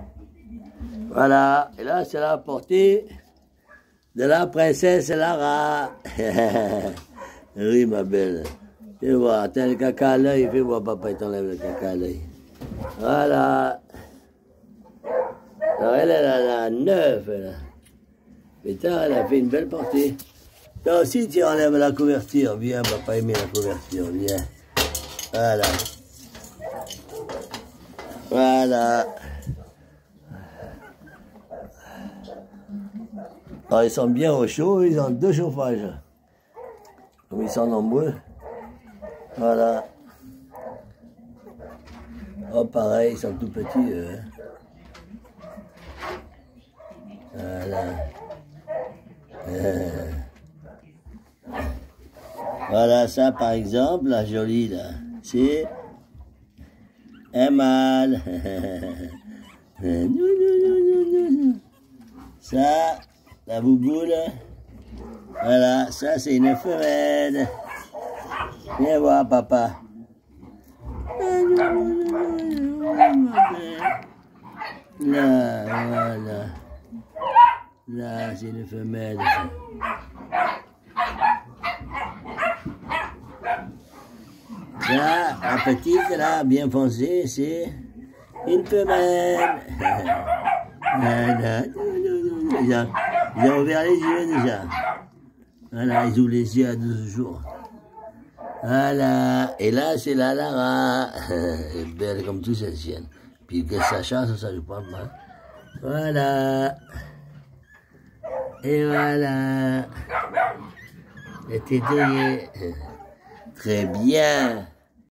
Voilà, et là c'est la portée de la princesse Lara. Oui, ma belle. Fais voir, t'as le caca à l'œil, fais voir, papa, il t'enlève le caca à l'œil. Voilà. Alors, elle est la neuve, là. Putain, elle a fait une belle portée. Toi aussi, tu enlèves la couverture. Viens, papa, il met la couverture, viens. Voilà. Voilà. Alors, ils sont bien au chaud, ils ont 2 chauffages. Comme ils sont nombreux. Voilà. Oh, pareil, ils sont tout petits, eux. Voilà. Voilà, ça, par exemple, la jolie, là. C'est un mâle. Ça, la bouboule. Voilà, ça, c'est une femelle. Viens voir, papa. Là, voilà. Là, c'est une femelle. Là, la petite, là, bien foncée, c'est une femelle. Ils ont ouvert les yeux déjà. Voilà, ils ouvrent les yeux à 12 jours. Voilà, et là, c'est la Lara. Elle est belle comme toutes ces chiennes. Puis que sa chasse, ça lui prend mal. Voilà. Et voilà. Les tétouillés. Très bien.